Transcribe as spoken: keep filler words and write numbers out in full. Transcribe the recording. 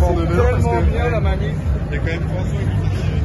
en honneur parce tellement que bien la manif. il y a quand même François qui